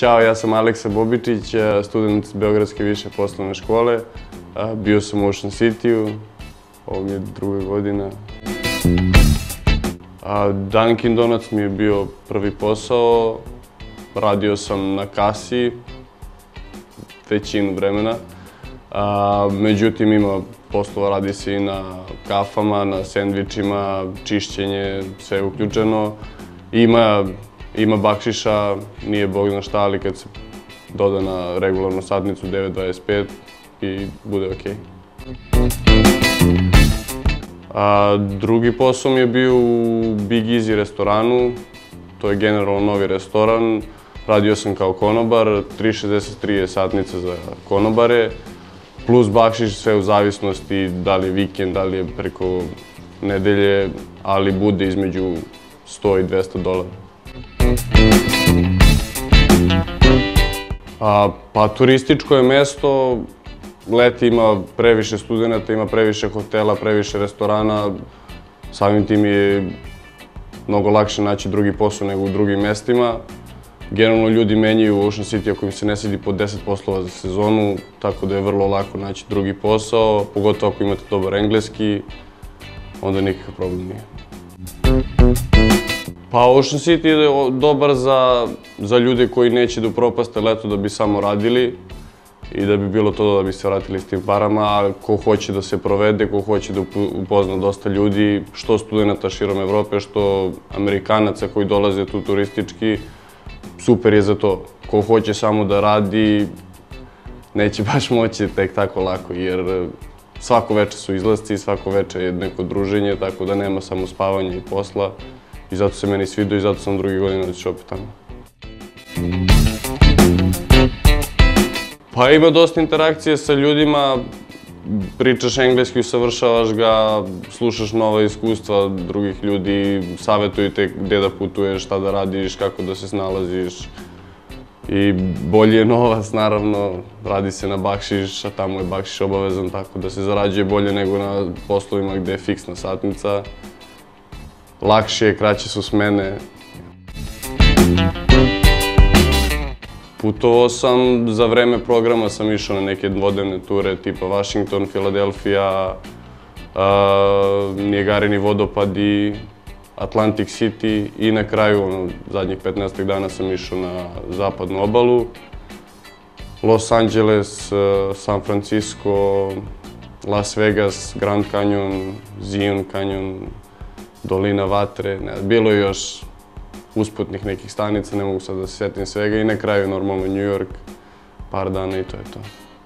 Ćao, ja sam Aleksa Bobičić, student Beogradske više poslovne škole. Bio sam u Ocean City-u, ovo mi je 2. godina. Dunkin Donuts mi je bio prvi posao. Radio sam na kasi većinu vremena. Međutim, ima poslova, radi se i na kafama, na sendvičima, čišćenje, sve je uključeno. Ima bakšiša, nije bog zna šta, ali kad se doda na regularnu satnicu 9,25 i bude okej. Drugi posao mi je bio u Big Easy restoranu. To je generalno novi restoran. Radio sam kao konobar, 3,63 je satnica za konobare, plus bakšiš, sve u zavisnosti da li je vikend, da li je preko nedelje, ali bude između 100 i 200 dolara. Pa turističko je mesto, leti ima previše studenata, ima previše hotela, previše restorana, samim tim je mnogo lakše naći drugi posao nego u drugim mestima. Generalno ljudi menjaju u Ocean City ako im se ne svidi po 10 poslova za sezonu, tako da je vrlo lako naći drugi posao, pogotovo ako imate dobar engleski, onda nikakav problem nije. Pa Ocean City je dobar za ljude koji neće da upropaste leto da bi samo radili i da bi bilo to da bi se vratili s tim parama, a ko hoće da se provede, ko hoće da upozna dosta ljudi, što studenta širom Evrope, što Amerikanaca koji dolaze tu turistički, super je za to. Ko hoće samo da radi, neće baš moći tek tako lako, jer svako veče su izlasci, svako veče je neko druženje, tako da nema samo spavanja i posla. I zato se meni svidio i zato sam 2. godina otišao opet tamo. Pa ima dosta interakcije sa ljudima, pričaš engleski, usavršavaš ga, slušaš nova iskustva drugih ljudi, savjetuju te gde da putuješ, šta da radiš, kako da se snalaziš. I bolji je novac, naravno, radi se na bakšiš, a tamo je bakšiš obavezan, tako da se zarađuje bolje nego na poslovima gde je fiksna satnica. Lakše je, kraće su smene. Putovao sam, za vreme programa sam išao na neke dvodnevne ture tipa Washington, Philadelphia, Niagarini vodopadi, Atlantic City i na kraju, zadnjih 15 dana sam išao na zapadnu obalu. Los Angeles, San Francisco, Las Vegas, Grand Canyon, Zion Canyon, Dolina Vatre, bilo je još usputnih nekih stanica, ne mogu sad da se setim svega i na kraju normalno New York, par dana i to je to.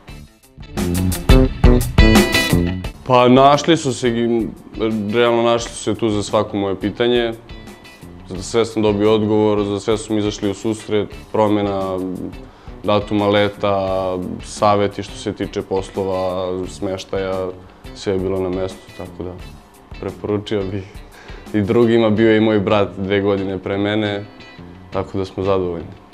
Pa našli su se, realno našli su se tu za svako moje pitanje, za sve sam dobio odgovor, za sve su mi izašli u susret, promjena datuma leta, savjeti što se tiče poslova, smeštaja, sve je bilo na mestu, tako da preporučio bih. I drugima, bio je i moj brat 2 godine pre mene, tako da smo zadovoljni.